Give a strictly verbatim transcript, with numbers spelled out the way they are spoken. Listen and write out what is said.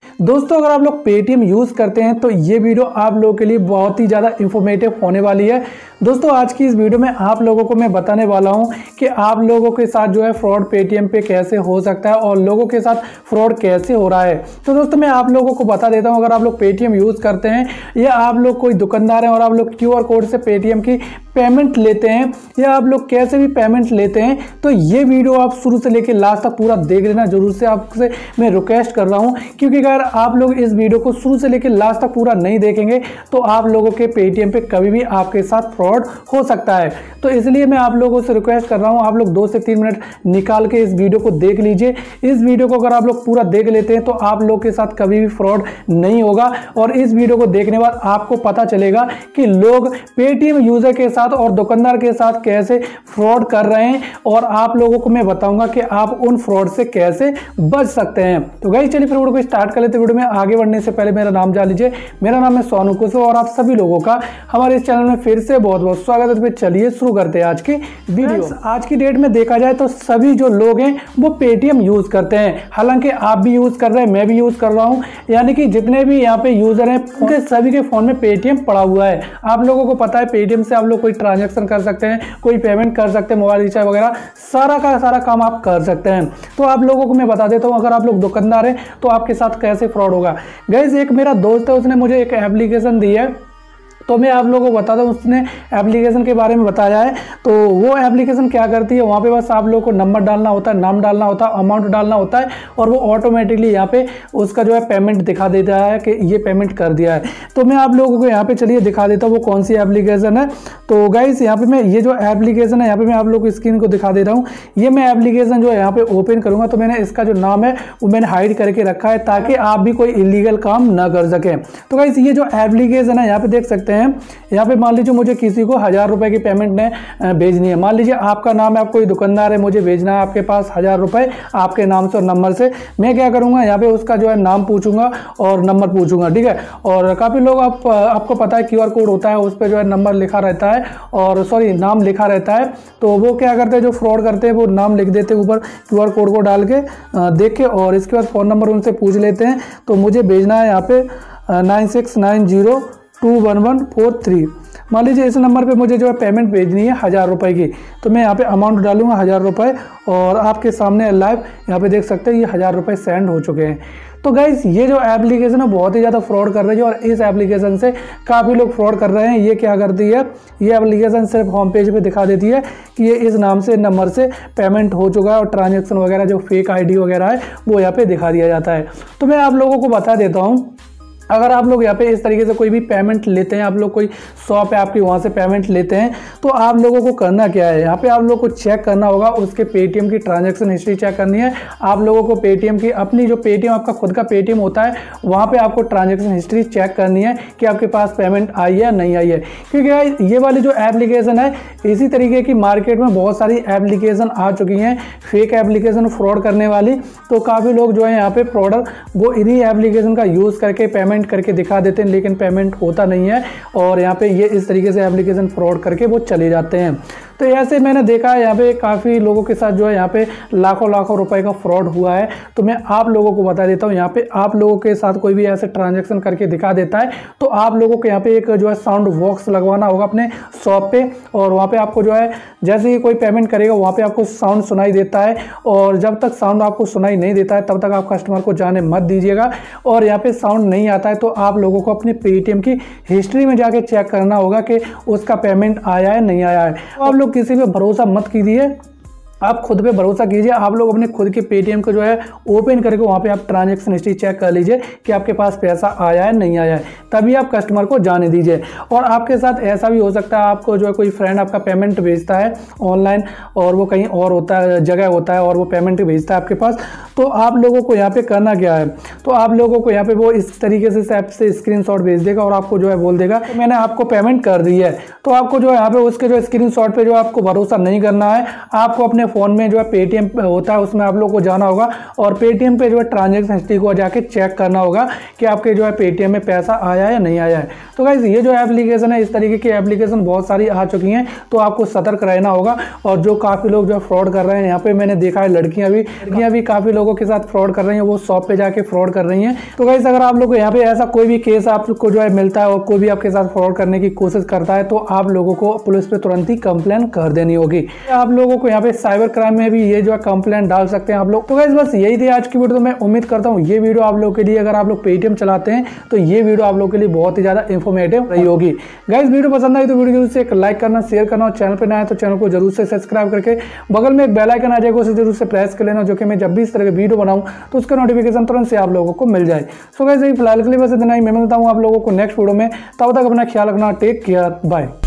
दोस्तों अगर आप लोग पेटीएम यूज़ करते हैं तो ये वीडियो आप लोगों के लिए बहुत ही ज़्यादा इंफॉर्मेटिव होने वाली है। दोस्तों आज की इस वीडियो में आप लोगों को मैं बताने वाला हूं कि आप लोगों के साथ जो है फ्रॉड पेटीएम पे कैसे हो सकता है और लोगों के साथ फ्रॉड कैसे हो रहा है। तो दोस्तों मैं आप लोगों को बता देता हूं, अगर आप लोग पेटीएम यूज़ करते हैं या आप लोग कोई दुकानदार हैं और आप लोग क्यूआर कोड से पेटीएम की पेमेंट लेते हैं या आप लोग कैसे भी पेमेंट लेते हैं, तो ये वीडियो आप शुरू से लेकर लास्ट तक पूरा देख लेना। जरूर से आपसे मैं रिक्वेस्ट कर रहा हूं, क्योंकि अगर आप लोग इस वीडियो को शुरू से लेकर लास्ट तक पूरा नहीं देखेंगे तो आप लोगों के पेटीएम पे कभी भी आपके साथ फ्रॉड हो सकता है। तो इसलिए मैं आप लोगों से रिक्वेस्ट कर रहा हूं, आप लोग दो से तीन मिनट निकाल के इस वीडियो को देख लीजिए। इस वीडियो को अगर आप लोग पूरा देख लेते हैं तो आप लोग के साथ कभी भी फ्रॉड नहीं होगा और इस वीडियो को देखने बाद आपको पता चलेगा कि लोग पेटीएम यूजर के साथ और दुकानदार के साथ कैसे फ्रॉड कर रहे हैं और आप लोगों को मैं बताऊंगा कि आप उन फ्रॉड से कैसे बच सकते हैं। तो गाइस चलिए फिर वीडियो को स्टार्ट कर लेते हैं। वीडियो में आगे बढ़ने से पहले मेरा नाम जान लीजिए। मेरा नाम है सोनू कुशवाहा और आप सभी लोगों का हमारे इस चैनल में फिर से बहुत बहुत स्वागत है। तो चलिए शुरू करते हैं आज की वीडियो। आज की डेट में देखा जाए तो सभी जो लोग हैं वो पेटीएम यूज करते हैं। हालांकि आप भी यूज कर रहे हैं, मैं भी यूज कर रहा हूं, यानी कि जितने भी यहाँ पे यूजर हैं उनके सभी के फोन में पेटीएम पड़ा हुआ है। आप लोगों को पता है पेटीएम से आप लोग कोई ट्रांजैक्शन कर सकते हैं, कोई पेमेंट कर सकते हैं, मोबाइल रिचार्ज वगैरह सारा का सारा काम आप कर सकते हैं। तो आप लोगों को मैं बता देता हूं, अगर आप लोग दुकानदार हैं तो आपके साथ कैसे फ्रॉड होगा। गाइस एक मेरा दोस्त है, उसने मुझे एक एप्लीकेशन दी है, तो मैं आप लोगों को बताता हूँ उसने एप्लीकेशन के बारे में बताया है। तो वो एप्लीकेशन क्या करती है, वहाँ पे बस आप लोगों को नंबर डालना होता है, नाम डालना होता है, अमाउंट डालना होता है और वो ऑटोमेटिकली यहाँ पे उसका जो है पेमेंट दिखा देता है कि ये पेमेंट कर दिया है। तो मैं आप लोगों को यहाँ पे चलिए दिखा देता हूँ वो कौन सी एप्लीकेशन है। तो गाइस यहाँ पे मैं ये जो एप्लीकेशन है यहाँ पे मैं आप लोग को स्क्रीन को दिखा दे रहा हूँ। ये मैं एप्लीकेशन जो है यहाँ पे ओपन करूँगा तो मैंने इसका जो नाम है वो मैंने हाइड करके रखा है ताकि आप भी कोई इलीगल काम ना कर सकें। तो गाइस ये जो एप्लीकेशन है यहाँ पे देख सकते हैं, यहाँ पे मान लीजिए मुझे किसी को हजार रुपए की पेमेंट ने भेजनी है। मान लीजिए आपका नाम है, आप कोई दुकानदार है, मुझे भेजना है आपके पास हजार रुपए आपके नाम से और नंबर से। मैं क्या करूंगा, यहाँ पे उसका जो है नाम पूछूंगा और नंबर पूछूंगा, ठीक है। और काफी लोग आप आपको पता है क्यूआर कोड होता है, उस पर जो है नंबर लिखा रहता है और सॉरी नाम लिखा रहता है। तो वो क्या करते हैं, जो फ्रॉड करते हैं वो नाम लिख देते हैं ऊपर क्यूआर कोड को डाल के देख के, और इसके बाद फ़ोन नंबर उनसे पूछ लेते हैं। तो मुझे भेजना है यहाँ पे nine six nine zero two one one four three. मान लीजिए इस नंबर पे मुझे जो है पेमेंट भेजनी है हज़ार रुपए की। तो मैं यहाँ पे अमाउंट डालूंगा हज़ार रुपए और आपके सामने लाइव यहाँ पे देख सकते हैं ये हज़ार रुपए सेंड हो चुके हैं। तो गाइस ये जो एप्लीकेशन है बहुत ही ज़्यादा फ्रॉड कर रही है और इस एप्लीकेशन से काफ़ी लोग फ्रॉड कर रहे हैं। ये क्या करती है, ये एप्लीकेशन सिर्फ होम पेज पे दिखा देती है कि ये इस नाम से नंबर से पेमेंट हो चुका है और ट्रांजैक्शन वगैरह जो फेक आईडी वगैरह है वो यहाँ पे दिखा दिया जाता है। तो मैं आप लोगों को बता देता हूँ, अगर आप लोग यहाँ पे इस तरीके से कोई भी पेमेंट लेते हैं, आप लोग कोई शॉप है आपकी वहाँ से पेमेंट लेते हैं, तो आप लोगों को करना क्या है, यहाँ पे आप लोग को चेक करना होगा उसके पेटीएम की ट्रांजैक्शन हिस्ट्री चेक करनी है। आप लोगों को पेटीएम की अपनी जो पेटीएम आपका खुद का पेटीएम होता है वहाँ पे आपको ट्रांजैक्शन हिस्ट्री चेक करनी है कि आपके पास पेमेंट आई है नहीं आई है। क्योंकि ये वाली जो एप्लीकेशन है, इसी तरीके की मार्केट में बहुत सारी एप्लीकेशन आ चुकी हैं फेक एप्लीकेशन फ्रॉड करने वाली। तो काफ़ी लोग जो है यहाँ पे फ्रॉडर वो इन्हीं एप्लीकेशन का यूज़ करके पेमेंट करके दिखा देते हैं, लेकिन पेमेंट होता नहीं है और यहाँ पे ये इस तरीके से एप्लीकेशन फ्रॉड करके वो चले जाते हैं। तो ऐसे मैंने देखा है यहाँ पे काफ़ी लोगों के साथ जो है यहाँ पे लाखों लाखों रुपए का फ्रॉड हुआ है। तो मैं आप लोगों को बता देता हूँ, यहाँ पे आप लोगों के साथ कोई भी ऐसे ट्रांजैक्शन करके दिखा देता है तो आप लोगों को यहाँ पे एक जो है साउंड बॉक्स लगवाना होगा अपने शॉप पे, और वहाँ पे आपको जो है जैसे ही कोई पेमेंट करेगा वहाँ पे आपको साउंड सुनाई देता है, और जब तक साउंड आपको सुनाई नहीं देता है तब तक आप कस्टमर को जाने मत दीजिएगा। और यहाँ पे साउंड नहीं आता है तो आप लोगों को अपने पेटीएम की हिस्ट्री में जाके चेक करना होगा कि उसका पेमेंट आया है नहीं आया है। तो आप लोग किसी पे भरोसा मत कीजिए, आप खुद पे भरोसा कीजिए। आप लोग अपने खुद के पेटीएम को जो है ओपन करके वहाँ पे आप ट्रांजैक्शन हिस्ट्री चेक कर लीजिए कि आपके पास पैसा आया है नहीं आया है, तभी आप कस्टमर को जाने दीजिए। और आपके साथ ऐसा भी हो सकता है, आपको जो है कोई फ्रेंड आपका पेमेंट भेजता है ऑनलाइन और वो कहीं और होता है जगह होता है और वो पेमेंट भेजता है आपके पास, तो आप लोगों को यहाँ पे करना क्या है, तो आप लोगों को यहाँ पे वो इस तरीके से ऐप से स्क्रीनशॉट भेज देगा और आपको जो है बोल देगा तो मैंने आपको पेमेंट कर दी है। तो आपको जो है यहाँ पे उसके जो स्क्रीनशॉट पे जो आपको भरोसा नहीं करना है, आपको अपने अपने फ़ोन में जो है पेटीएम होता है उसमें आप लोग को जाना होगा और पेटीएम पे जो है ट्रांजेक्शन हिस्ट्री को जाके चेक करना होगा कि आपके जो है पेटीएम में पैसा आया है या नहीं आया है। तो गाइस ये जो एप्लीकेशन है, इस तरीके की एप्लीकेशन बहुत सारी आ चुकी हैं, तो आपको सतर्क रहना होगा। और जो काफ़ी लोग जो है फ्रॉड कर रहे हैं, यहाँ पे मैंने देखा है लड़कियाँ भी लड़कियाँ भी काफ़ी लोगों के साथ फ्रॉड कर रही हैं, वो शॉप पे जाके फ्रॉड कर रही हैं। तो गाइस अगर आप लोग को यहाँ पे ऐसा कोई भी केस आपको जो है मिलता है और कोई भी आपके साथ फ्रॉड करने की कोशिश करता है, तो आप लोगों को पुलिस पे तुरंत ही कंप्लेन कर देनी होगी। आप लोगों को यहाँ पे साइबर क्राइम में भी ये जो है कंप्लेन डाल सकते हैं आप लोग। तो गाइस बस यही थी आज की वीडियो। तो मैं उम्मीद करता हूँ ये वीडियो आप लोग के लिए, अगर आप लोग पेटीएम चलाते हैं तो ये वीडियो आप लोग के लिए बहुत ही ज्यादा इंफॉर्मेटिव रही होगी। गाइस वीडियो पसंद आई तो वीडियो जरूर से एक लाइक करना, शेयर करना और चैनल पर नया है तो चैनल को जरूर से सब्सक्राइब करके बगल में एक बेल आइकन आ जाएगा, उसे जरूर से प्रेस कर लेना, जो कि मैं जब भी इस तरह के वीडियो बनाऊं तो उसका नोटिफिकेशन तुरंत से आप लोगों को मिल जाए। सो गाइस यही फिलहाल के लिए बस इतना ही। मैं मिलता हूं आप लोगों को नेक्स्ट वीडियो में, तब तक अपना ख्याल रखना। Take care, bye.